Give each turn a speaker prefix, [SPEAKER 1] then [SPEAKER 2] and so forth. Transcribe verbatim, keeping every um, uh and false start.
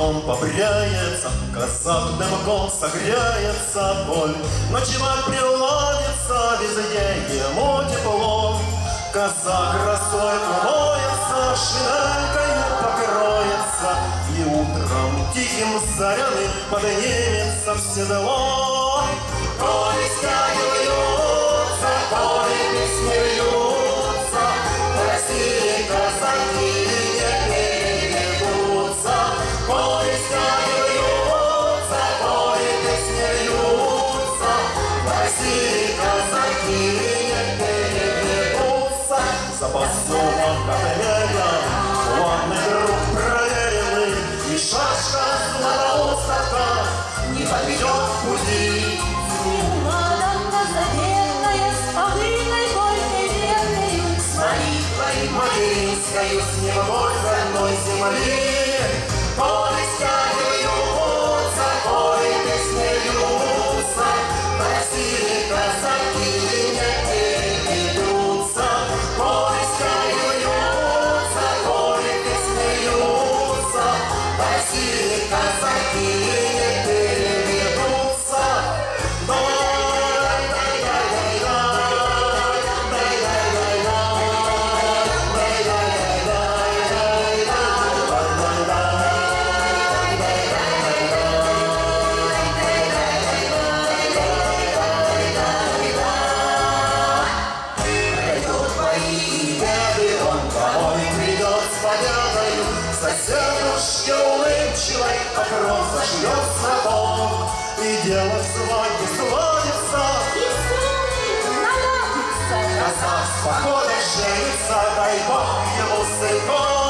[SPEAKER 1] дымком побреется, казак дымком согреется боль. Ночевать приладится, везде ему тепло. Казак росой умоется, шинелькою покроется, и утром тихим заряным поднимется в седло. Коли стягиваются, коли песни льются, России казаки не перебегутся. Коли стягиваются, коли песни льются, России казаки не перебегутся. Запасного капеллера, плавный друг проверенный, и шашка златоуста не поведет в пути.
[SPEAKER 2] Мадонна заветная, с полыной горькой верною,
[SPEAKER 1] С молитвой материнскою, с небольшой земли. Коли стягиваются, коли песни льются, России казаки не перебегутся. Коли стягиваются, коли песни льются, России казаки не перебегутся. Соседушке улыбчивой покров зашьет снопом, и дело в свадьбе сладится,
[SPEAKER 2] и сумы наладится.
[SPEAKER 1] казак с походом женится, дай Бог ему сынком.